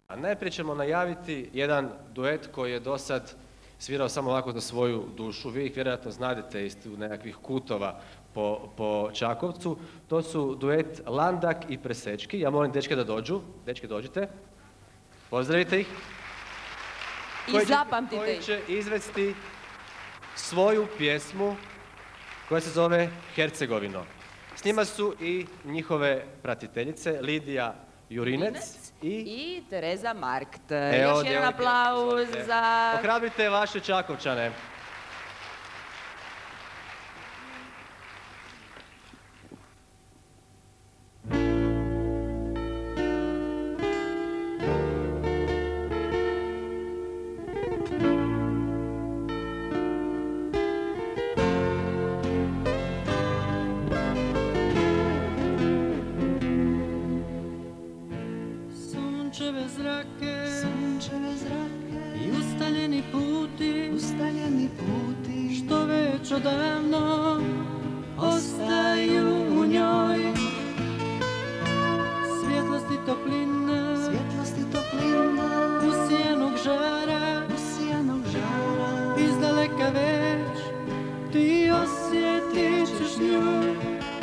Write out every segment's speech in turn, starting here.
A najprije ćemo najaviti jedan duet koji je do sad svirao samo ovako za svoju dušu. Vi ih vjerojatno znadete iz nekakvih kutova po Čakovcu. To su duet Landak i Presečki. Ja molim dečke da dođu. Dečke, dođite. Pozdravite ih. I zapamtite koji ih. će izvesti svoju pjesmu koja se zove Hercegovino. S njima su i njihove pratiteljice Lidija Jurinec i Tereza Markt. Evo, Još jedan aplauz za... Ohrabrite vaše Čakovčane. Sunčeve zrake i ustaljeni puti što već odavno ostaju u njoj. Svjetlost i toplina usijanog žara, izdaleka već ti osjetit ćeš nju.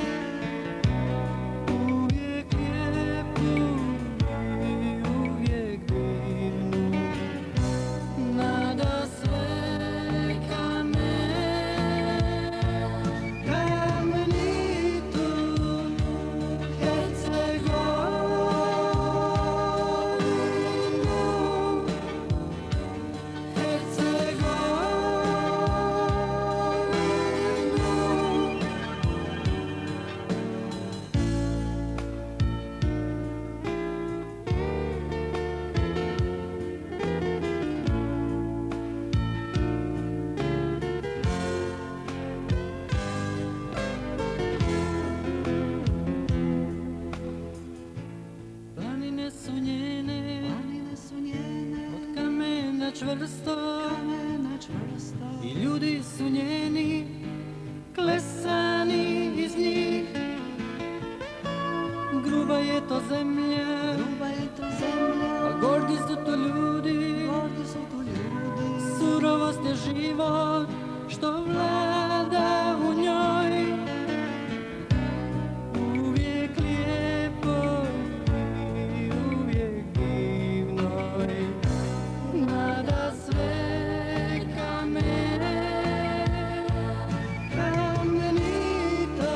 I ljudi su njeni, klesani iz njih. Gruba je to zemlja, a gordi su to ljudi. Surovost je život što vlada u njoj. Uvijek lijepo i uvijek divno. Nada sve kamene, kamenito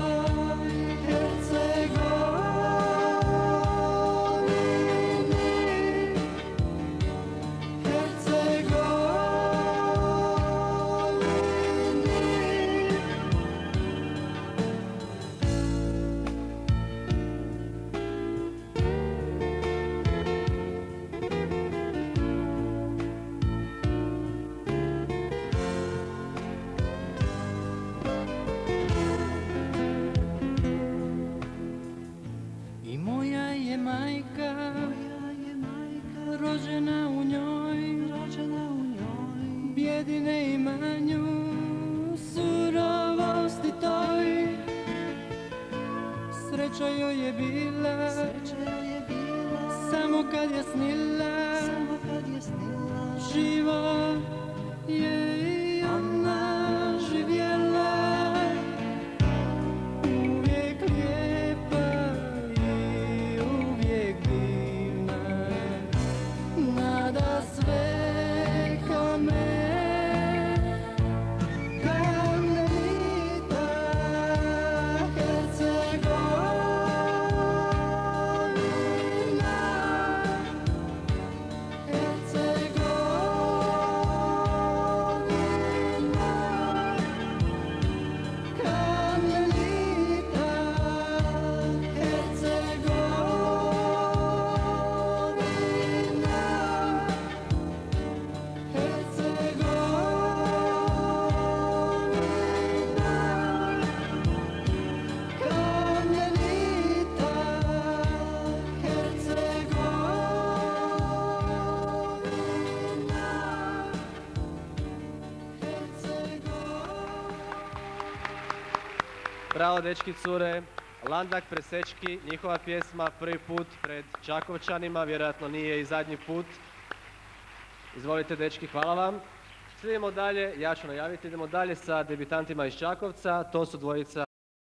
I moja je majka rođena u njoj, bijedi ne imanju, surovosti toj. Sreća joj je bila samo kad je snila, život je i ona živjela. Uvijek lijepa i uvijek divna, nada sve kamen, kamenita Hercegovina. Bravo, dečki, cure. Landak Presečki, njihova pjesma prvi put pred Čakovčanima, vjerojatno nije i zadnji put. Izvolite dečki, hvala vam. Idemo dalje, ja ću najaviti, idemo dalje sa debitantima iz Čakovca, to su dvojica